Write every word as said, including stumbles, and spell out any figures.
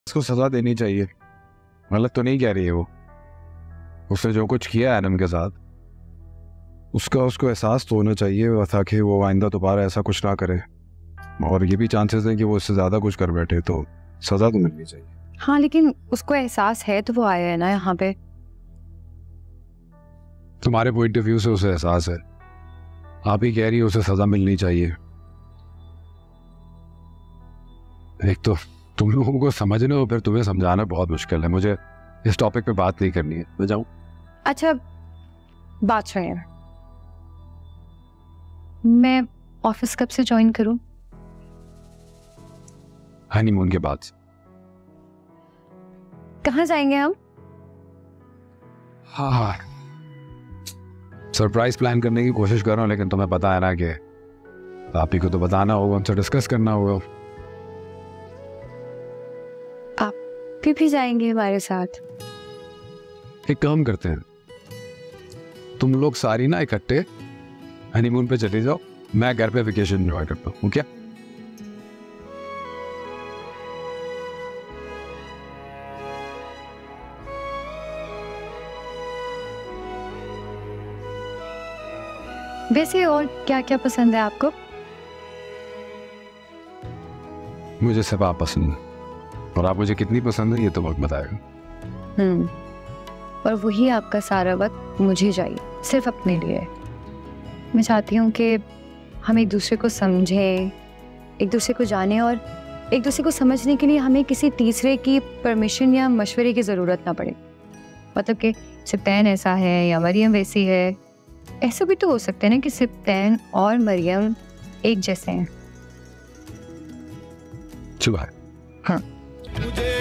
उसको सजा देनी चाहिए। गलत तो नहीं कह रही है वो। उसने जो कुछ किया एडम के साथ, उसका उसको एहसास तो होना चाहिए ताकि वो आइंदा दोबारा ऐसा कुछ ना करे। और ये भी चांसेस हैं कि वो इससे ज्यादा कुछ कर बैठे, तो सजा तो मिलनी चाहिए। हाँ, लेकिन उसको एहसास है तो वो आया है ना यहाँ पे। तुम्हारे पॉइंट ऑफ व्यू से उसे एहसास है, आप ही कह रही हो उसे सजा मिलनी चाहिए। एक तो तुम लोगों को समझने और फिर तुम्हें समझाना बहुत मुश्किल है। मुझे इस टॉपिक पे बात नहीं करनी है, मैं जाऊं? अच्छा बात सुनिए, मैं ऑफिस कब से ज्वाइन करूं? हनीमून के बाद। कहाँ जाएंगे हम? हाँ हाँ सरप्राइज प्लान करने की कोशिश कर रहा हूँ, लेकिन तुम्हें पता है ना कि आप ही को तो बताना होगा, उनसे डिस्कस करना होगा। आप भी, भी जाएंगे हमारे साथ? एक काम करते हैं, तुम लोग सारी ना इकट्ठे हनीमून पे चले जाओ, मैं घर पे वेकेशन एंजॉय करता हूँ। क्या? वैसे और क्या क्या पसंद है आपको? मुझे सब आप पसंद है, और आप मुझे कितनी पसंद है ये तो वक्त बताएगा। हम्म और वही आपका सारा वक्त मुझे चाहिए, सिर्फ अपने लिए। मैं चाहती हूँ कि हम एक दूसरे को समझें, एक दूसरे को जानें, और एक दूसरे को समझने के लिए हमें किसी तीसरे की परमिशन या मशवरे की ज़रूरत ना पड़े। मतलब कि सिप्तैन ऐसा है या मरियम वैसी है। ऐसा भी तो हो सकता है ना कि सिप्तैन और मरियम एक जैसे हैं। चुप है। हाँ।